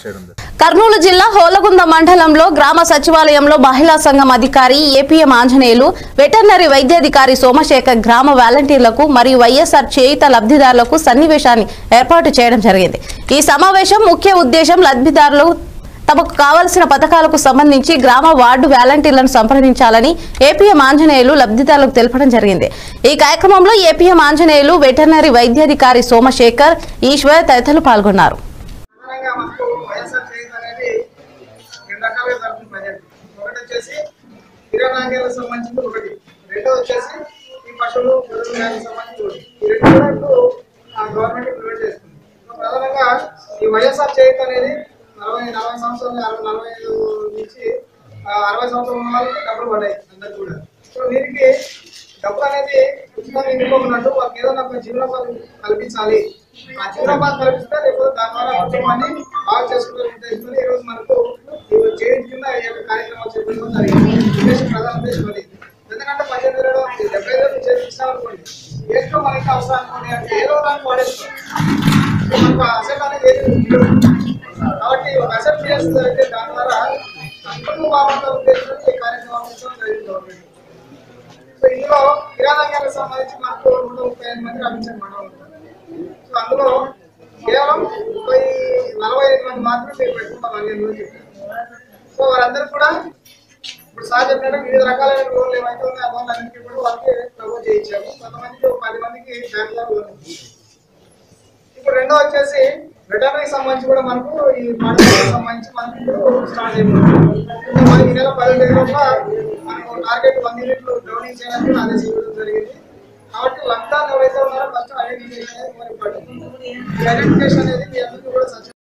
చేయడం. కర్నూలు జిల్లా హోలగుంద మండలంలో గ్రామ సచివాలయంలో మహిళా సంఘం అధికారి ఏపీఎం ఆంజనేయులు, వెటర్నరీ వైద్యాధికారి సోమశేఖర్ గ్రామ వాలంటీర్లకు మరియు వైఎస్ఆర్ చేయుత లబ్ధిదారులకు సన్నివేశాన్ని ఏర్పాటు చేయడం జరిగింది. ఈ సమావేశం ముఖ్య ఉద్దేశం లబ్ధిదారులు తమకు కావలసిన పథకాలకు సంబంధించి గ్రామ వార్డు వాలంటీర్లను సంప్రదించాలని ఏపీఎం ఆంజనేయులు లబ్ధిదారులకు తెలపడం జరిగింది. ఈ కార్యక్రమంలో ఏపీఎం ఆంజనేయులు, వెటర్నరీ వైద్యాధికారి సోమశేఖర్, ఈశ్వర్ తదితరులు పాల్గొన్నారు. వైఎస్ఆర్ చేయుత అనేది 40 సంవత్సరాలు 45 నుంచి 60 సంవత్సరాల వాళ్ళకి డబ్బులు పడ్డాయి అందరు కూడా. సో దీనికి డబ్బులు అనేది ఉచితంగా ఎన్నుకోకున్నట్టు వాళ్ళకి ఏదైనా ఒక జీవనోపాధి కల్పించాలి. ఆ జీవనోపాధి కల్పిస్తే లేకపోతే దాని ద్వారా కుటుంబాన్ని బాగా చేసుకునే ఉద్దేశంతో ఈరోజు మనకు చేయుత కింద ఈ యొక్క కార్యక్రమాలు చేపట్టడం జరిగింది. ఉద్దేశం ప్రధాన ఉద్దేశం అది. ఎందుకంటే 1875 చేయించాలనుకోండి, ఏంటో మనకి అవసరం అనుకోండి అంటే ఏదో దానికి వాడేస్తాం. మనకు అసెట్ అనేది కాబట్టి ఒక అసెట్ చేస్తే దాని ద్వారా అందరూ బాగుండే ఉద్దేశంతో ఈ కార్యక్రమం జరిగింది. సో ఇందులో కిరాణా రంగానికి సంబంధించి మనకు 135 మంది లభించారు మండలం. సో అందులో కేవలం 45 మంది మాత్రమే మీరు పెట్టుకుంటాం చెప్పారు. సో వారందరూ కూడా ఇప్పుడు సార్ చెప్పినట్టు వివిధ రకాలైన లోన్లు ఏమైతే ఉన్నాయో ఆ లోన్లు అన్నింటినీ కూడా వాళ్ళకి ప్రపోజ్ చేయించాము. కొంతమందికి 10 మందికి బ్యాంకులో లోన్. ఇప్పుడు రెండో వచ్చేసి వెటర్నరీకి సంబంధించి కూడా మనకు ఈ మండలానికి సంబంధించి మనకి ఇప్పుడు స్టార్ట్ అయిపోయింది. మనకి ఈ నెల 10 తేదీలోగా మనకు టార్గెట్ 1 యూనిట్లు డౌనింగ్ చేయడానికి ఆదేశించడం జరిగింది. కాబట్టి లబ్ధిదారులు ఎవరైతే ఉన్నారో ఫస్ట్ ఐడెంటిఫికేషన్ అనేది మరి ఇంపార్టెంట్. ఈ ఐడెంటిఫికేషన్ అనేది మీ అందరికీ కూడా